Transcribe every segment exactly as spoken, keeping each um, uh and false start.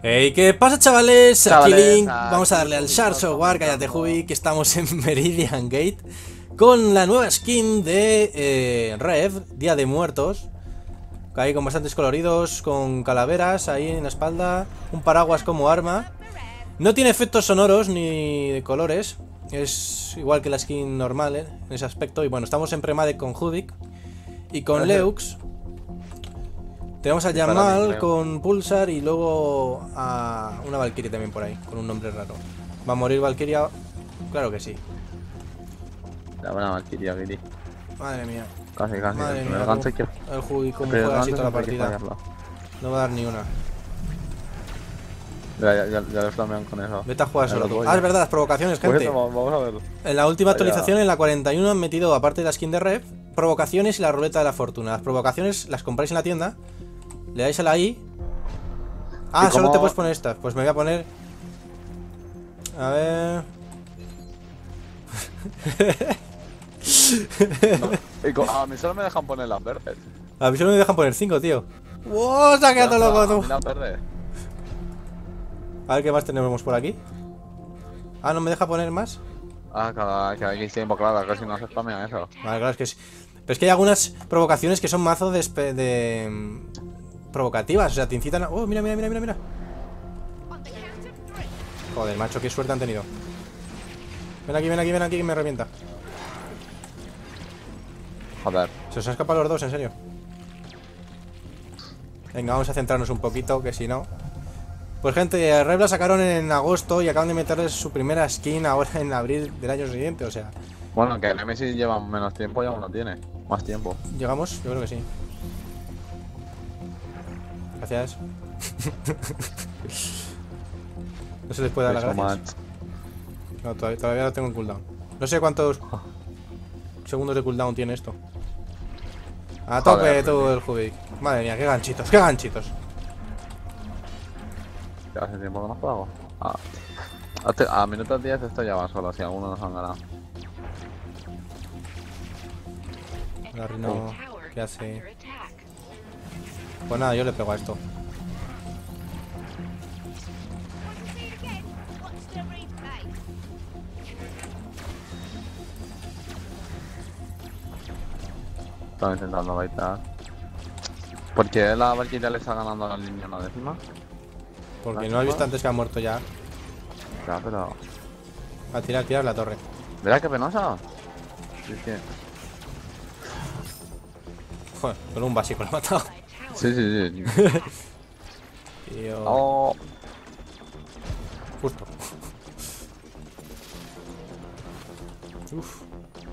Hey, ¿qué pasa, chavales? Chavales, Aquí Link, aquí vamos a darle al Jubik, Shark estamos Software, cállate comentando. Jubik, que estamos en Meridian Gate con la nueva skin de eh, Rev, Día de Muertos. Ahí con bastantes coloridos, con calaveras ahí en la espalda, un paraguas como arma. No tiene efectos sonoros ni de colores, es igual que la skin normal, ¿eh? En ese aspecto. Y bueno, estamos en Premade con Jubik y con Leux. Tenemos a Y para mí, Yamal creo. con Pulsar y luego a una Valkyrie también por ahí, con un nombre raro. ¿Va a morir Valkyria? Claro que sí. La buena Valkyria, Viri. Madre mía. Casi, casi. Madre El mía. primer gancho hay que. El Jubik, cómo El primer juega así gancho toda la siempre hay que partida. fallarlo. No va a dar ni una. Ya, ya, ya, ya le flamean con eso. Vete a jugar Ya solo lo tú. voy, Ah, ya. es verdad, las provocaciones, Pues gente. eso, vamos, vamos a verlo. En la última Vaya. actualización, en la cuarenta y uno, han metido, aparte de la skin de Rev, provocaciones y la ruleta de la fortuna. Las provocaciones las compráis en la tienda, le dais a la I. Ah, ¿Y solo cómo? te puedes poner estas. Pues me voy a poner. A ver. No. Y co- a mí solo me dejan poner las verdes. A mí solo me dejan poner cinco, tío. ¡Wow! Se ha quedado Ya, loco a tú. mí las verdes. A ver qué más tenemos por aquí. Ah, ¿no me deja poner más? Ah, cada que hay tiempo, claro, que si no se flamea eso. Vale, claro, es que sí. Pero es que hay algunas provocaciones que son mazo de, espe- de mm, provocativas, o sea, te incitan a... ¡Oh, mira, mira, mira, mira, mira! Joder, macho, qué suerte han tenido. Ven aquí, ven aquí, ven aquí, que me revienta. Joder. Se os han escapado los dos, en serio. Venga, vamos a centrarnos un poquito, que si no... Pues gente, Rev la sacaron en agosto y acaban de meterles su primera skin ahora en abril del año siguiente, o sea... Bueno, que el Nemesis lleva menos tiempo y aún no tiene. Más tiempo. ¿Llegamos? Yo creo que sí. Gracias. No se les puede dar las Thanks so gracias. much. No, todavía, todavía lo tengo en cooldown. No sé cuántos segundos de cooldown tiene esto. A tope Joder, todo el Jubik. Madre mía, qué ganchitos, qué ganchitos. Ya hace tiempo que no juego. Ah. Hace- A minutos diez esto ya va solo, si algunos nos han ganado. La Rino, ¿qué hace? Pues nada, yo le pego a esto. Estaba intentando baitar. ¿Por qué la Valkyria le está ganando a la línea en la décima? Porque ¿La no has visto chupa? antes que ha muerto ya. Ya, pero... A tirar, tirar la torre. ¿Verdad que penosa? Sí, sí. Joder, con un básico lo ha matado. Sí, sí, sí. Tío. Oh, Justo. Uf.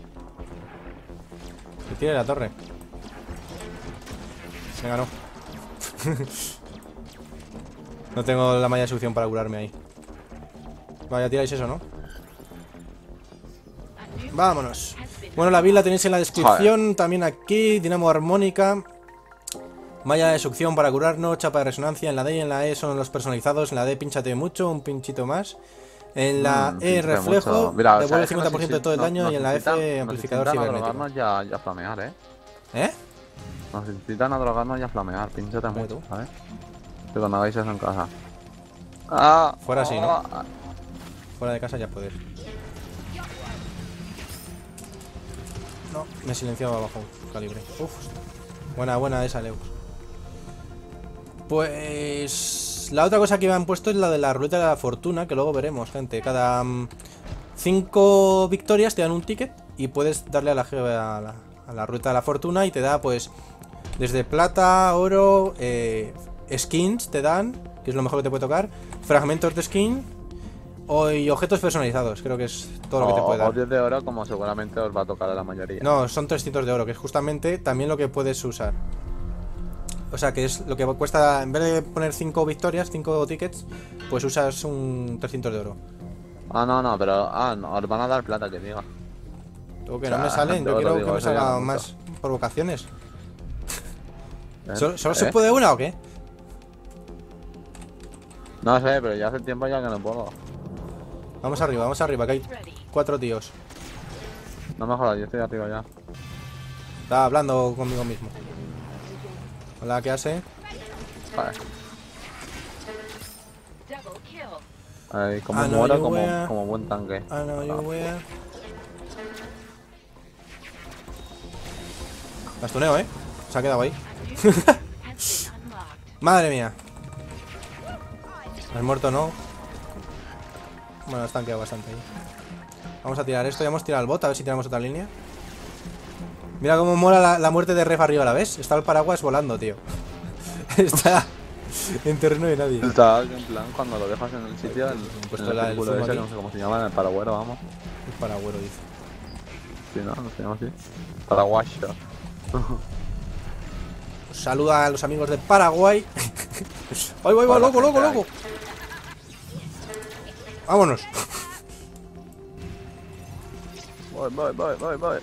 Que tire la torre. Venga, no. No tengo la malla de succión para curarme ahí. Vaya, tiráis eso, ¿no? Vámonos. Bueno, la build la tenéis en la descripción. Joder. También aquí, dinamo armónica. Malla de succión para curarnos, chapa de resonancia. En la D y en la E son los personalizados. En la D pínchate mucho, un pinchito más. En la mm, E pinche reflejo, mucho. Mira, o sea, devuelve el es que cincuenta por ciento de todo el nos daño. nos Y en la incitan- F, nos amplificador incitan a cibernético. drogarnos ya, ya flamear, eh. ¿Eh? Nos incitan a drogarnos y a flamear, pinchate Mira mucho, tú. ¿sabes? Que cuando hagáis eso en casa. Ah, Fuera así, ¿no? ah, Fuera de casa ya puedes. No, me he silenciado abajo calibre. Uf. Buena, buena esa, Leux. Pues... La otra cosa que me han puesto es la de la ruleta de la fortuna, que luego veremos, gente. Cada mm, cinco victorias te dan un ticket y puedes darle a la, a la, a la ruleta de la fortuna y te da, pues, desde plata, oro, eh, skins te dan, que es lo mejor que te puede tocar, fragmentos de skin o, y objetos personalizados, creo que es todo lo que te puede o, o dar. diez de oro como seguramente os va a tocar a la mayoría. No, son trescientos de oro, que es justamente también lo que puedes usar. O sea, que es lo que cuesta, en vez de poner cinco victorias, cinco tickets, pues usas un trescientos de oro. Ah, no, no, pero... Ah, no, os van a dar plata, que diga. Tú, que O no sea, me salen, te yo lo quiero digo, que me eso ya salgan no más provocaciones. ¿Eh? ¿Solo, solo ¿Eh? se puede una o qué? No sé, pero ya hace tiempo ya que no puedo. Vamos arriba, vamos arriba, que hay cuatro tíos. No me jodas, yo estoy arriba ya. Estaba hablando conmigo mismo. Hola, ¿qué hace? Vale. Ay, como Ah, no, muero yo como, voy a- como buen tanque. Ah, no, yo voy a... Bastoneo, ¿eh? Se ha quedado ahí. Madre mía. ¿Has muerto no? Bueno, están quedado bastante ahí. Vamos a tirar esto. Ya hemos tirado el bot. A ver si tiramos otra línea. Mira cómo mola la, la muerte de Ref arriba, ¿la ves? Está el paraguas volando, tío. Está en terreno de nadie. Está en plan cuando lo dejas en el sitio, el, puesto en la- el el círculo zoom ese, aquí. no sé cómo se llama, en el paragüero, vamos. El paragüero, dice. Sí, no, no se llama así. Paraguayo. Saluda a los amigos de Paraguay. ¡Ay, voy, voy, loco, loco, loco! ¡Vámonos! Voy, voy, voy, voy, voy.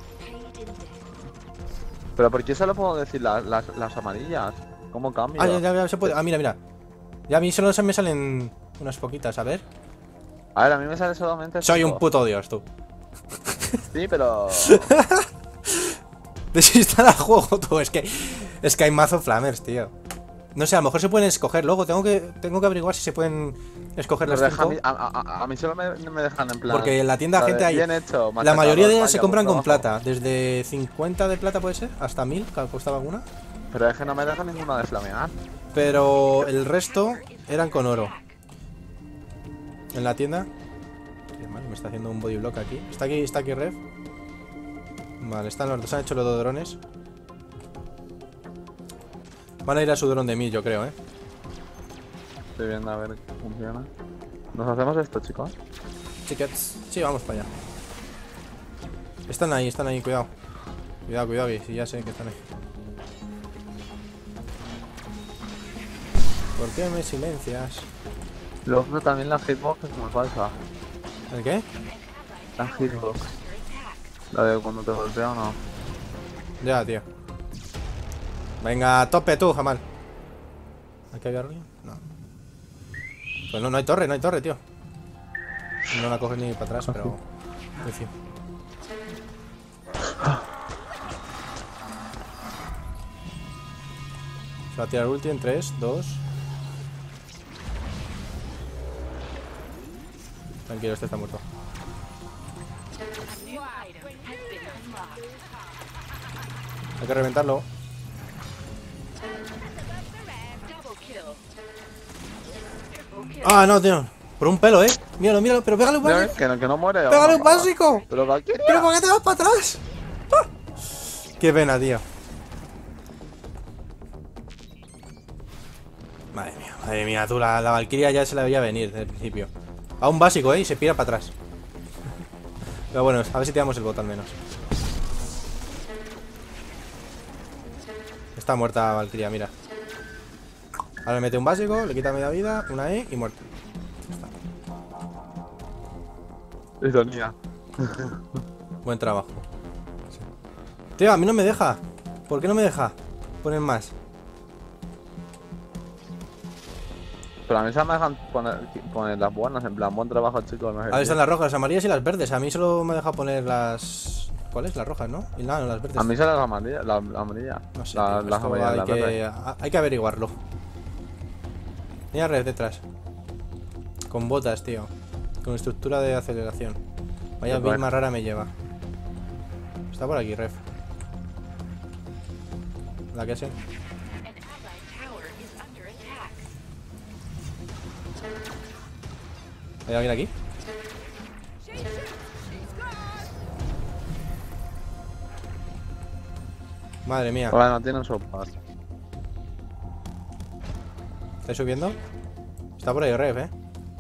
Pero ¿por qué solo puedo decir las, las, las amarillas? ¿Cómo cambia? Ah, ya, ya, ya se puede. Ah, mira, mira. Ya a mí solo se me salen unas poquitas, a ver. A ver, a mí me sale solamente Soy cinco. un puto dios, tú. Sí, pero... Desinstala el juego, tú. Es que, es que hay mazo flamers, tío. No sé, a lo mejor se pueden escoger luego. Tengo que, tengo que averiguar si se pueden escoger Me las deja a, cinco. mí, a, a- a mí solo me, me dejan en plan... Porque en la tienda la gente de hay. bien hecho, La machacado, mayoría de ellas vaya, se compran por con trabajo. plata. Desde cincuenta de plata puede ser, hasta mil, que costaba alguna. Pero es que no me deja ninguna de flamear. Pero el resto eran con oro. En la tienda. Qué mal, me está haciendo un body block aquí. Está aquí, está aquí Rev. Vale, están los dos, han hecho los dos drones. Van a ir a su dron de mil, yo creo, eh. Estoy viendo a ver qué funciona. ¿Nos hacemos esto, chicos? Tickets. Sí, vamos para allá. Están ahí, están ahí, cuidado. Cuidado, cuidado, que sí, ya sé que están ahí. ¿Por qué me silencias? Luego también la hitbox es muy falsa. ¿El qué? La hitbox. La de cuando te golpea o no. Ya, tío. Venga, a tope tú, Jamal. ¿Aquí había alguien? No. Pues no, no hay torre, no hay torre, tío. No la coges ni para atrás, pero... En fin. Se va a tirar ulti en tres, dos. Tranquilo, este está muerto. Hay que reventarlo. Ah, no, tío. Por un pelo, eh. Míralo, míralo, pero pégale un Ya básico. ves, que no, que no muere. ¡Pégale un vamos. básico! Pero Valkyria. ¿Pero por qué te vas para atrás? ¡Ah! Qué pena, tío. Madre mía, madre mía, tú, la, la Valkyria ya se la veía venir desde el principio. A un básico, eh, y se pira para atrás. Pero bueno, a ver si tiramos el bot al menos. Está muerta Valkyria, mira. Ahora le mete un básico, le quita media vida, una E y muerto. Ironía. Buen trabajo. Tío, a mí no me deja. ¿Por qué no me deja poner más? Pero a mí se me dejan poner, poner las buenas, en plan, buen trabajo, chicos. No sé A ver, qué. están las rojas, las amarillas y las verdes. A mí solo me deja poner las... ¿Cuáles? Las rojas, ¿no? Y nada, no, las verdes. A mí sale la amarilla. La, la amarilla. No sé, La- tío, las esto amarillas, hay, las que, verdes. hay que averiguarlo. Mira Red detrás. Con botas, tío. Con estructura de aceleración. Vaya Qué build bueno. más rara me lleva. Está por aquí, Ref. La que sé. ¿Hay alguien aquí? Madre mía. Ahora no tienen sopas. ¿Estáis subiendo? Está por ahí, Ref, eh.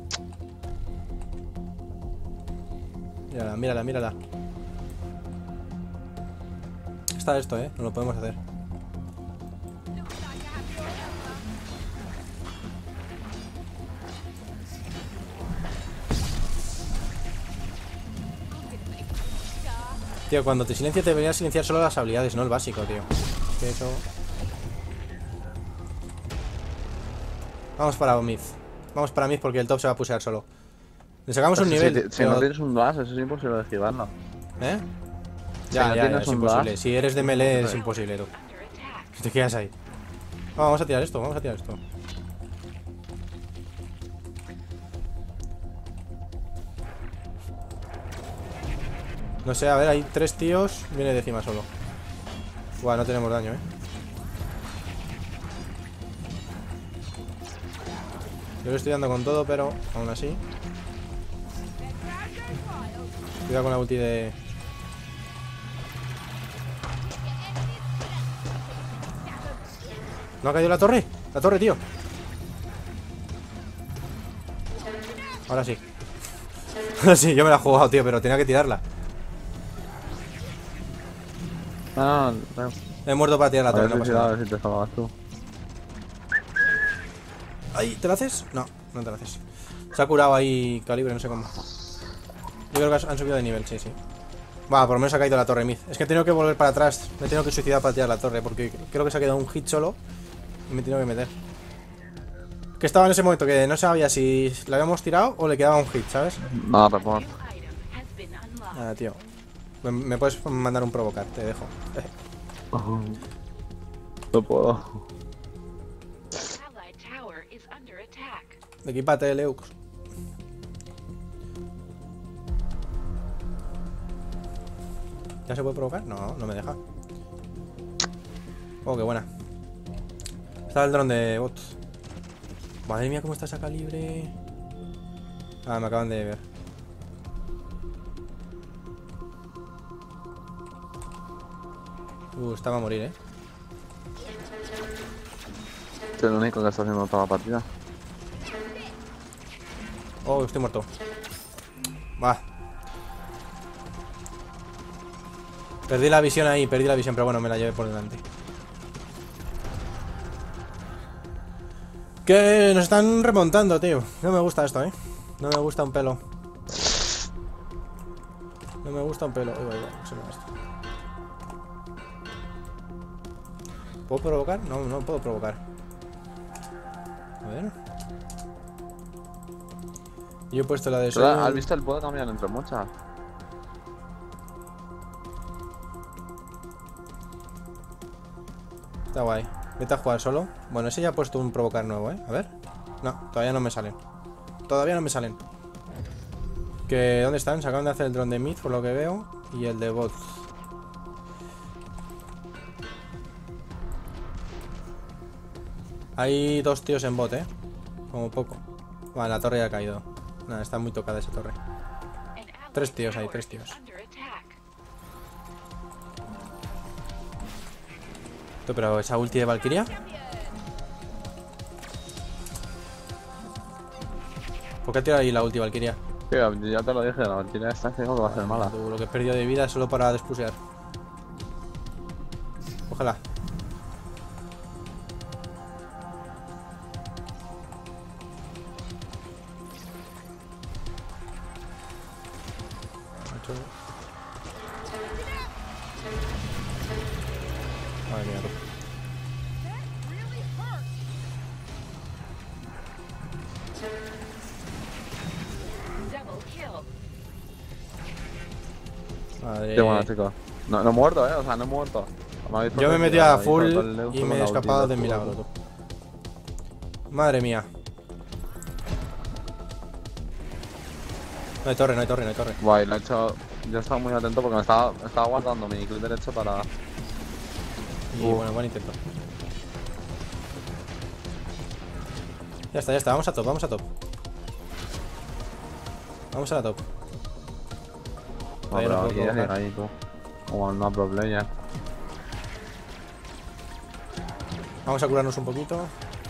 Mírala, mírala, mírala. Está esto, eh. No lo podemos hacer. Tío, cuando te silencia te debería silenciar solo las habilidades, no el básico, tío. Es que eso... Vamos para Myth. Vamos para Myth porque el top se va a pusear solo. Le sacamos un Si- nivel. Si, si pero- no tienes un dash, eso es imposible de esquivarlo. ¿Eh? Si Ya, no ya, ya, tienes es un imposible. dash- Si eres de melee es imposible, tú. Si te quedas ahí. Ah, vamos a tirar esto, vamos a tirar esto. No sé, a ver, hay tres tíos. Viene décima solo. Buah, no tenemos daño, eh. Yo le estoy dando con todo, pero aún así. Cuidado con la ulti de... ¿No ha caído la torre? La torre, tío. Ahora sí. Ahora sí, yo me la he jugado, tío, pero tenía que tirarla. Ah, no. He muerto para tirar la A torre, ver no si pasa a nada. ver si te salvas tú. Ahí, ¿te la haces? No, no te la haces. Se ha curado ahí Calibre, no sé cómo. Yo creo que han subido de nivel, sí, sí. Va, por lo menos ha caído la torre Mid. Es que he tenido que volver para atrás. Me he tenido que suicidar para tirar la torre, porque creo que se ha quedado un hit solo. Y me he tenido que meter. Que estaba en ese momento que no sabía si la habíamos tirado o le quedaba un hit, ¿sabes? No, report. Ah, tío. Me, me puedes mandar un provocar, te dejo. No puedo. Equipate, Leux. ¿Ya se puede provocar? No, no me deja. Oh, qué buena. Está el dron de bot. Madre mía, cómo está esa Calibre. Ah, me acaban de ver. Uh, estaba a morir, eh. Es el único que está haciendo toda la partida. Oh, estoy muerto. Va. Perdí la visión ahí, perdí la visión, pero bueno, me la llevé por delante. Que nos están remontando, tío. No me gusta esto, eh. No me gusta un pelo. No me gusta un pelo. Igual, igual, se me va esto. ¿Puedo provocar? No, no puedo provocar. A ver. Yo he puesto la de Pero, sol. ¿has visto el puedo cambiar entre muchas? Está guay. Vete a jugar solo. Bueno, ese ya ha puesto un provocar nuevo, ¿eh? A ver. No, todavía no me salen. Todavía no me salen. Que, ¿dónde están? Se acaban de hacer el dron de mid, por lo que veo. Y el de bot. Hay dos tíos en bot, ¿eh? Como poco. Vale, la torre ya ha caído. Nada, está muy tocada esa torre. Tres tíos ahí, tres tíos. Pero esa ulti de Valkyria. ¿Por qué ha tirado ahí la ulti de Valkyria? Tío, ya te lo dije, la partida esta que va a ser mala. Tú, lo que he perdido de vida es solo para despusear. Ojalá. Madre mía, tú. Madre. Qué bueno, chicos. No, no he muerto, eh, o sea, no he muerto. Me Yo me he metido a full y me he escapado de milagro, tú. Madre mía. No hay torre, no hay torre, no hay torre. Guay, lo he hecho. Yo estaba muy atento porque me estaba, me estaba guardando mi clic derecho para. Y Uh. bueno, buen intento. Ya está, ya está, vamos a top, vamos a top. Vamos a la top. No, Todavía pero no puedo aquí ya provocar. llega ahí, tú. Como una pro player. Vamos a curarnos un poquito.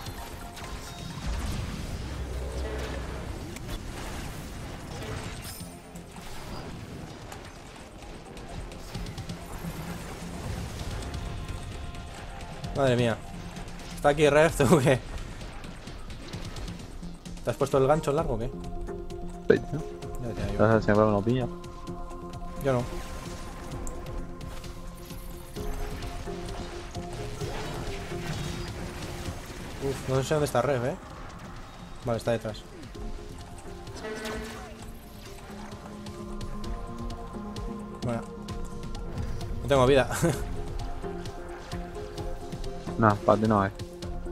Madre mía. Está aquí Rev, ¿tú qué? ¿Te has puesto el gancho largo o qué? Sí, Ya decía yo. entonces siempre me lo pilla. Yo no. Uf, no sé dónde está Rev, eh. Vale, está detrás. Bueno. No tengo vida. No, para ti no hay.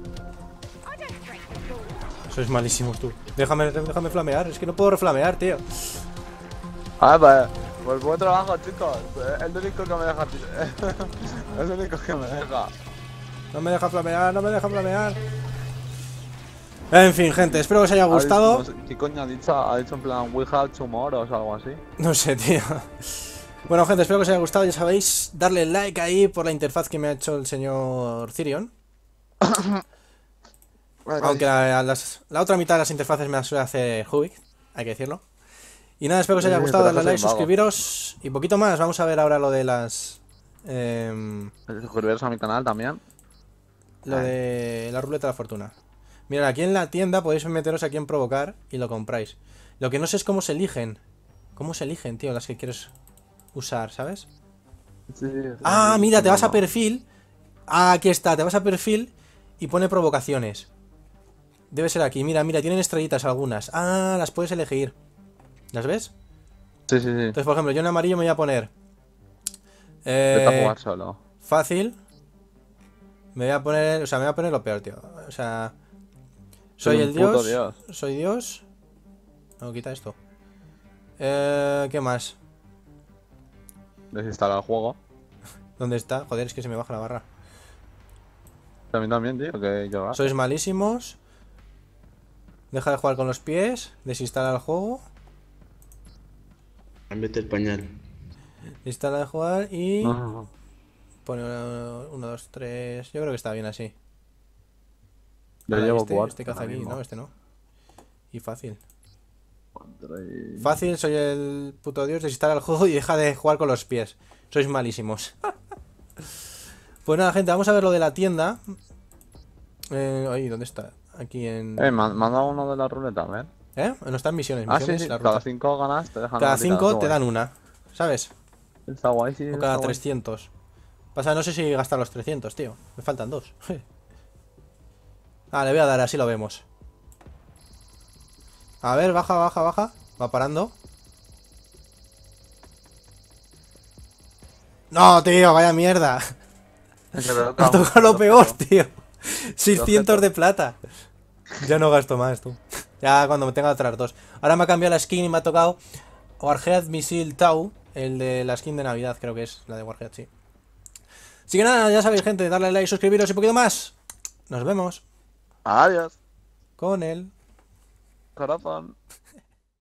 Sois malísimos tú. Déjame, déjame flamear. Es que no puedo reflamear, tío. Ah, pues. Pues buen trabajo, chicos. Es el único que me deja. Es el único que me deja. No me deja flamear, no me deja flamear. En fin, gente, espero que os haya gustado. No sé, ¿qué coño ha dicho? Ha dicho en plan, we have tomorrow o algo así. No sé, tío. Bueno, gente, espero que os haya gustado. Ya sabéis, darle like ahí por la interfaz que me ha hecho el señor Cirion. Aunque la, las, la otra mitad de las interfaces me las suele hacer Hubik, hay que decirlo. Y nada, espero que os haya gustado, darle like, suscribiros y poquito más. Vamos a ver ahora lo de las... Eh, Suscribiros a mi canal también. Lo de la ruleta de la fortuna. Mirad, aquí en la tienda podéis meteros aquí en provocar y lo compráis. Lo que no sé es cómo se eligen. ¿Cómo se eligen, tío, las que quieres usar, ¿sabes? Sí, sí, sí, ah, sí, mira, sí, te vas no. a perfil. Ah, aquí está, te vas a perfil y pone provocaciones. Debe ser aquí, mira, mira, tienen estrellitas algunas. Ah, las puedes elegir. ¿Las ves? Sí, sí, sí. Entonces, por ejemplo, yo en amarillo me voy a poner... Vete a Eh, jugar solo. fácil. Me voy a poner... O sea, me voy a poner lo peor, tío. O sea... Soy, Soy el un puto dios. dios. Soy Dios. No, quita esto. Eh, ¿Qué más? Desinstala el juego. ¿Dónde está? Joder, es que se me baja la barra. También también, tío, que yo Sois malísimos. Deja de jugar con los pies. Desinstala el juego. Cámbiate el pañal. Instala de jugar y... No, no, no. Pone uno, dos, tres... Yo creo que está bien así. Yo Ahora, llevo este, cuatro. este caza ahora aquí, mismo. no, este no. Y fácil. Cuatro y- Fácil, soy el puto dios. Desinstala el juego y deja de jugar con los pies. Sois malísimos. Pues nada, gente, vamos a ver lo de la tienda. Eh, ahí, ¿dónde está? Aquí en... Eh, me manda uno de la ruleta, a ver. ¿Eh? No está en misiones, Ah, sí, misiones, sí. la Cada ruta. cinco ganas te dejan Cada una tirada, cinco está te guay. dan una, ¿sabes? Está guay, sí. O está cada guay. trescientos. Pasa, no sé si gastar los trescientos, tío. Me faltan dos. Ah, le voy a dar, así lo vemos. A ver, baja, baja, baja. Va parando. No, tío, vaya mierda. Es que veo que Me ha hago tocado lo un peor, objeto. tío. seiscientos de plata. Ya no gasto más, tú. Ya cuando me tenga otras dos. Ahora me ha cambiado la skin y me ha tocado Warhead Missile Tau. El de la skin de Navidad, creo que es la de Warhead, sí. Así que nada, ya sabéis, gente, darle like, suscribiros y un poquito más. Nos vemos Adiós, con él. corazón.